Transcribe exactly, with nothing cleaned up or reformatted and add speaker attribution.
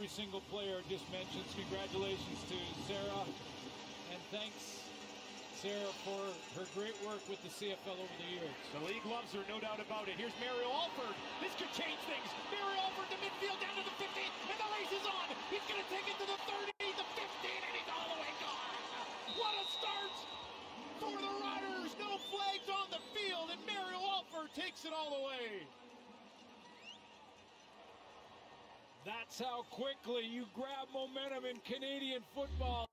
Speaker 1: every single player just mentions. Congratulations to Sarah, and thanks, Sarah, for her great work with the C F L over the years.
Speaker 2: The league loves her, no doubt about it. Here's Mario Alford. This could change things. Mario Alford to midfield, down to the fifteen, and the race is on. He's going to take it to the thirty, the fifteen, and he's all the way gone. What a start for the Riders. No flags on the field, and Mario Alford takes it all the way.
Speaker 1: That's how quickly you grab momentum in Canadian football.